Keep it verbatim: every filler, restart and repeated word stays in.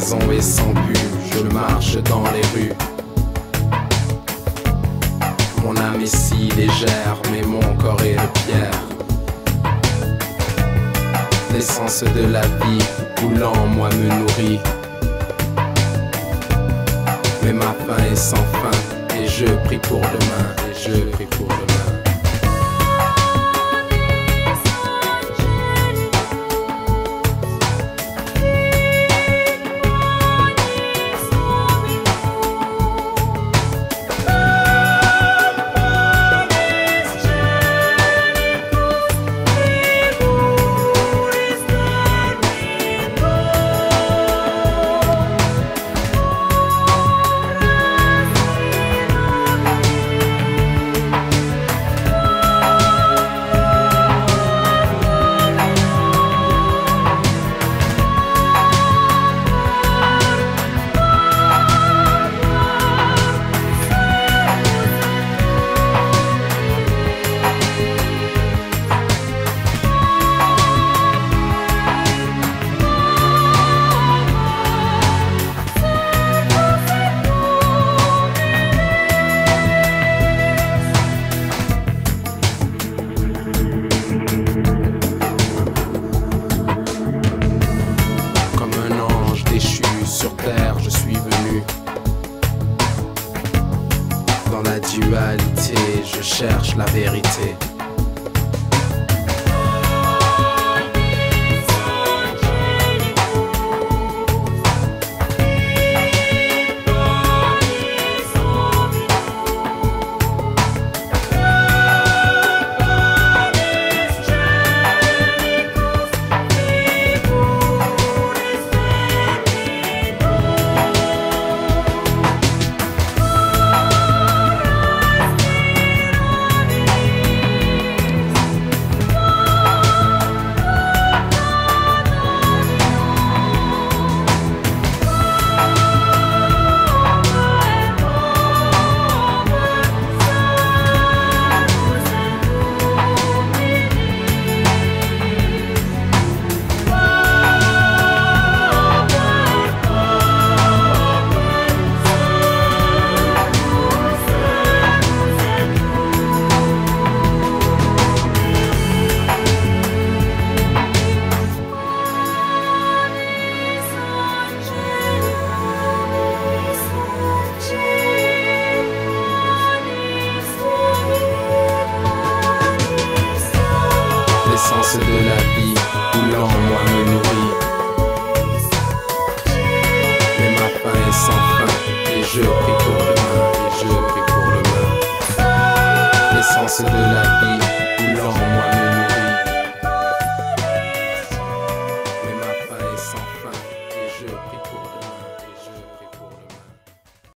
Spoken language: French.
raison et sans but, je marche dans les rues. Mon âme est si légère, mais mon corps est de pierre. L'essence de la vie coulant en moi me nourrit. Mais ma faim est sans fin, et je prie pour demain, et je prie pour demain. Je suis venu dans la dualité, je cherche la vérité. L'essence de la vie coulant en moi me nourrit. Mais ma faim est sans fin, et je prie pour demain, et je prie pour demain. L'essence de